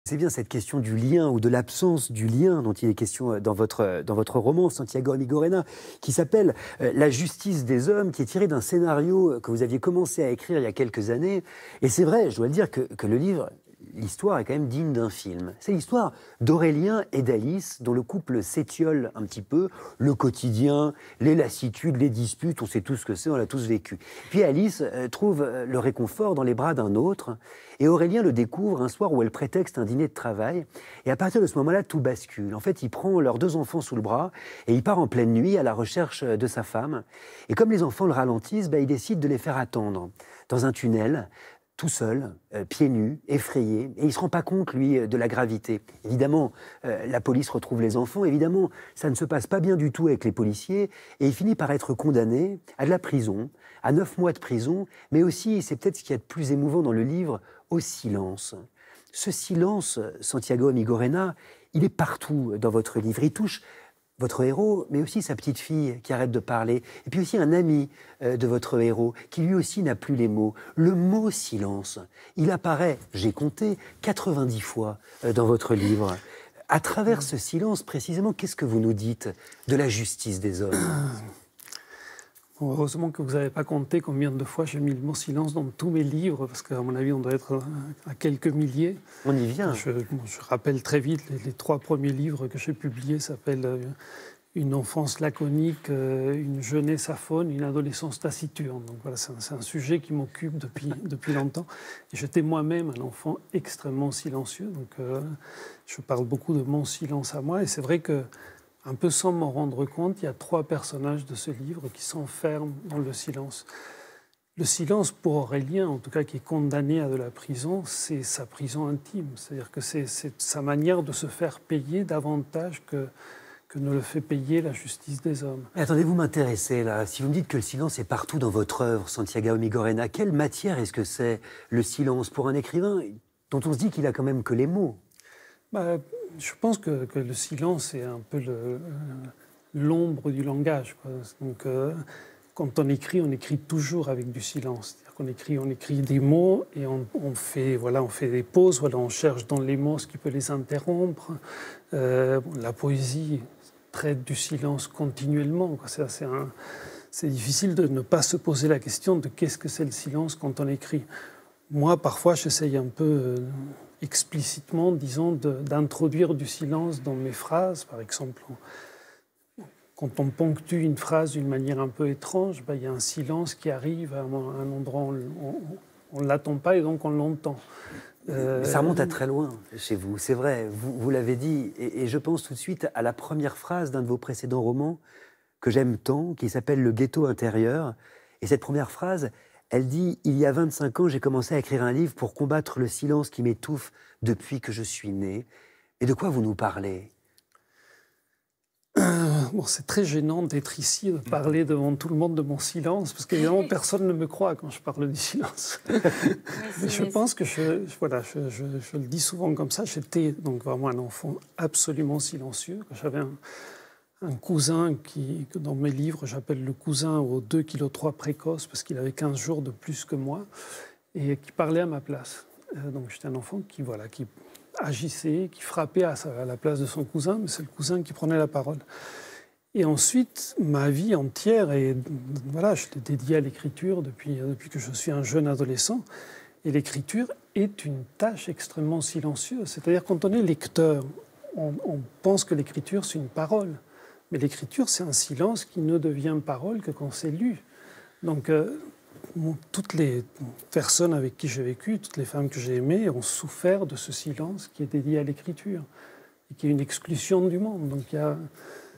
C'est bien cette question du lien ou de l'absence du lien dont il est question dans votre roman, Santiago Amigorena, qui s'appelle La justice des hommes, qui est tiré d'un scénario que vous aviez commencé à écrire il y a quelques années. Et c'est vrai, je dois le dire, que le livre, l'histoire est quand même digne d'un film. C'est l'histoire d'Aurélien et d'Alice, dont le couple s'étiole un petit peu, le quotidien, les lassitudes, les disputes, on sait tous ce que c'est, on l'a tous vécu. Puis Alice trouve le réconfort dans les bras d'un autre, et Aurélien le découvre un soir où elle prétexte un dîner de travail, et à partir de ce moment-là, tout bascule. En fait, il prend leurs deux enfants sous le bras, et il part en pleine nuit à la recherche de sa femme, et comme les enfants le ralentissent, il décide de les faire attendre dans un tunnel, tout seul, pieds nus, effrayé, et il ne se rend pas compte, lui, de la gravité. Évidemment, la police retrouve les enfants, évidemment, ça ne se passe pas bien du tout avec les policiers, et il finit par être condamné à de la prison, à 9 mois de prison, mais aussi, c'est peut-être ce qu'il y a de plus émouvant dans le livre, au silence. Ce silence, Santiago Amigorena, il est partout dans votre livre, il touche votre héros, mais aussi sa petite fille qui arrête de parler, et puis aussi un ami de votre héros qui lui aussi n'a plus les mots. Le mot silence, il apparaît, j'ai compté, 90 fois dans votre livre. À travers ce silence, précisément, qu'est-ce que vous nous dites de la justice des hommes ? Bon, heureusement que vous n'avez pas compté combien de fois j'ai mis le mot silence dans tous mes livres, parce qu'à mon avis, on doit être à quelques milliers. On y vient. Je rappelle très vite, les 3 premiers livres que j'ai publiés s'appellent Une enfance laconique, une jeunesse aphone, une adolescence taciturne. Donc voilà, c'est un sujet qui m'occupe depuis longtemps. Et j'étais moi-même un enfant extrêmement silencieux, donc je parle beaucoup de mon silence à moi. Et c'est vrai que, un peu sans m'en rendre compte, il y a 3 personnages de ce livre qui s'enferment dans le silence. Le silence, pour Aurélien, en tout cas qui est condamné à de la prison, c'est sa prison intime. C'est-à-dire que c'est sa manière de se faire payer davantage que ne le fait payer la justice des hommes. Mais attendez, vous m'intéressez là. Si vous me dites que le silence est partout dans votre œuvre, Santiago Amigorena, quelle matière est-ce que c'est, le silence, pour un écrivain dont on se dit qu'il a quand même que les mots ? Je pense que le silence est un peu l'ombre du langage, quoi. Donc, quand on écrit toujours avec du silence. C'est-à-dire qu'on écrit des mots et on fait des pauses, on cherche dans les mots ce qui peut les interrompre. La poésie traite du silence continuellement, quoi. C'est difficile de ne pas se poser la question de qu'est-ce que c'est le silence quand on écrit. Moi, parfois, j'essaye un peu explicitement, disons, d'introduire du silence dans mes phrases. Par exemple, quand on ponctue une phrase d'une manière un peu étrange, il y a un silence qui arrive à un endroit où on ne l'attend pas et donc on l'entend. Ça remonte à très loin chez vous, c'est vrai, vous l'avez dit, et je pense tout de suite à la première phrase d'un de vos précédents romans que j'aime tant, qui s'appelle Le ghetto intérieur. Et cette première phrase, elle dit « Il y a 25 ans, j'ai commencé à écrire un livre pour combattre le silence qui m'étouffe depuis que je suis né. » Et de quoi vous nous parlez ? C'est très gênant d'être ici, de parler devant tout le monde de mon silence, parce qu'évidemment, personne ne me croit quand je parle du silence. Mais je pense que, je le dis souvent comme ça, j'étais donc vraiment un enfant absolument silencieux. J'avais un cousin que dans mes livres, j'appelle le cousin aux 2,3 kg précoce, parce qu'il avait 15 jours de plus que moi, et qui parlait à ma place. Donc j'étais un enfant qui agissait, qui frappait à la place de son cousin, mais c'est le cousin qui prenait la parole. Et ensuite, ma vie entière, je l'ai dédiée à l'écriture depuis que je suis un jeune adolescent. Et l'écriture est une tâche extrêmement silencieuse. C'est-à-dire, quand on est lecteur, on pense que l'écriture, c'est une parole. Mais l'écriture, c'est un silence qui ne devient parole que quand c'est lu. Donc, toutes les personnes avec qui j'ai vécu, toutes les femmes que j'ai aimées, ont souffert de ce silence qui est dédié à l'écriture et qui est une exclusion du monde. Donc,